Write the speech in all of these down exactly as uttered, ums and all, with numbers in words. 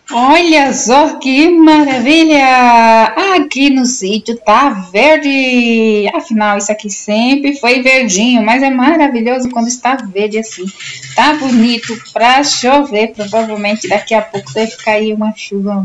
Olha só que maravilha! Aqui no sítio tá verde. Afinal, isso aqui sempre foi verdinho, mas é maravilhoso quando está verde assim. Tá bonito pra chover. Provavelmente daqui a pouco deve cair uma chuva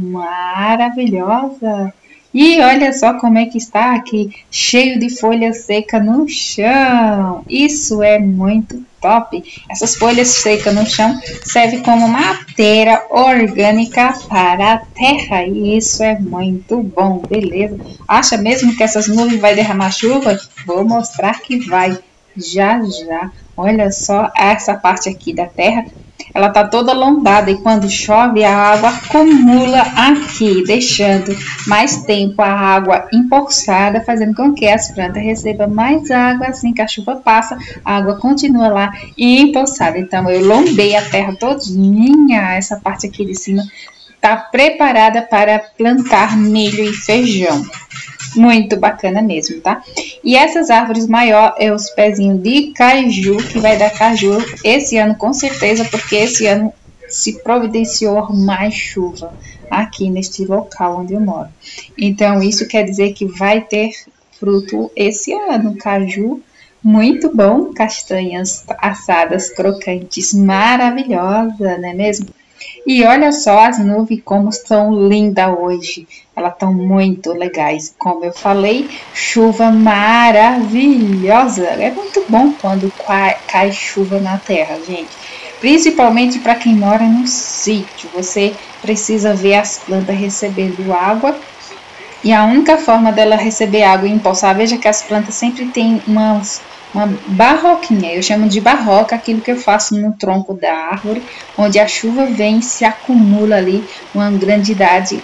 maravilhosa. E olha só como é que está aqui, cheio de folha seca no chão. Isso é muito top. Essas folhas secas no chão servem como matéria orgânica para a terra. E isso é muito bom, beleza? Acha mesmo que essas nuvens vai derramar chuva? Vou mostrar que vai. Já, já. Olha só essa parte aqui da terra. Ela tá toda lombada e quando chove a água acumula aqui, deixando mais tempo a água empoçada, fazendo com que as plantas recebam mais água. Assim que a chuva passa, a água continua lá empoçada. Então eu lombei a terra todinha, essa parte aqui de cima tá preparada para plantar milho e feijão. Muito bacana mesmo, tá? E essas árvores maiores é os pezinhos de caju, que vai dar caju esse ano com certeza, porque esse ano se providenciou mais chuva aqui neste local onde eu moro. Então isso quer dizer que vai ter fruto esse ano, caju muito bom, castanhas assadas crocantes, maravilhosa, não é mesmo? E olha só as nuvens como estão lindas hoje. Elas estão muito legais. Como eu falei, chuva maravilhosa. É muito bom quando cai chuva na terra, gente. Principalmente para quem mora no sítio. Você precisa ver as plantas recebendo água. E a única forma dela receber água e empoçar, veja que as plantas sempre têm umas uma barroquinha, eu chamo de barroca aquilo que eu faço no tronco da árvore, onde a chuva vem e se acumula ali uma grandidade,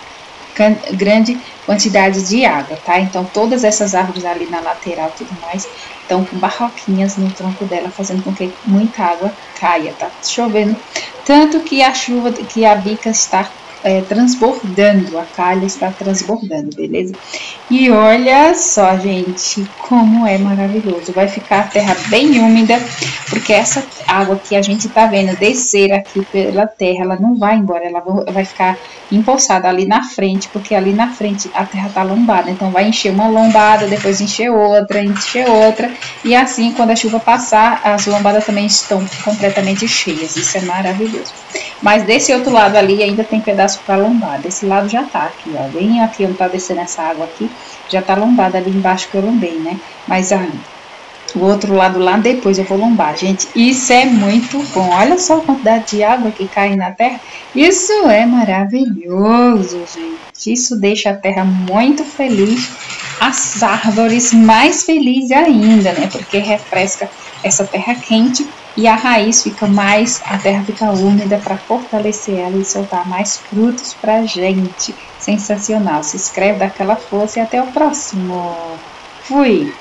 grande quantidade de água, tá? Então todas essas árvores ali na lateral e tudo mais estão com barroquinhas no tronco dela, fazendo com que muita água caia, tá chovendo, tanto que a chuva, que a bica está É, transbordando, a calha está transbordando, beleza? E olha só, gente, como é maravilhoso. Vai ficar a terra bem úmida, porque essa água que a gente tá vendo descer aqui pela terra, ela não vai embora, ela vai ficar empoçada ali na frente, porque ali na frente a terra tá lombada, então vai encher uma lombada, depois encher outra, encher outra, e assim quando a chuva passar, as lombadas também estão completamente cheias. Isso é maravilhoso. Mas desse outro lado ali ainda tem pedaço para lombar. Desse lado já tá aqui, ó. Bem aqui onde tá descendo essa água aqui, já tá lombada ali embaixo que eu lombei, né? Mas ah, o outro lado lá depois eu vou lombar, gente. Isso é muito bom. Olha só a quantidade de água que cai na terra. Isso é maravilhoso, gente. Isso deixa a terra muito feliz. As árvores mais felizes ainda, né? Porque refresca essa terra quente. E a raiz fica mais, a terra fica úmida para fortalecer ela e soltar mais frutos pra gente. Sensacional. Se inscreve, dá aquela força e até o próximo. Fui!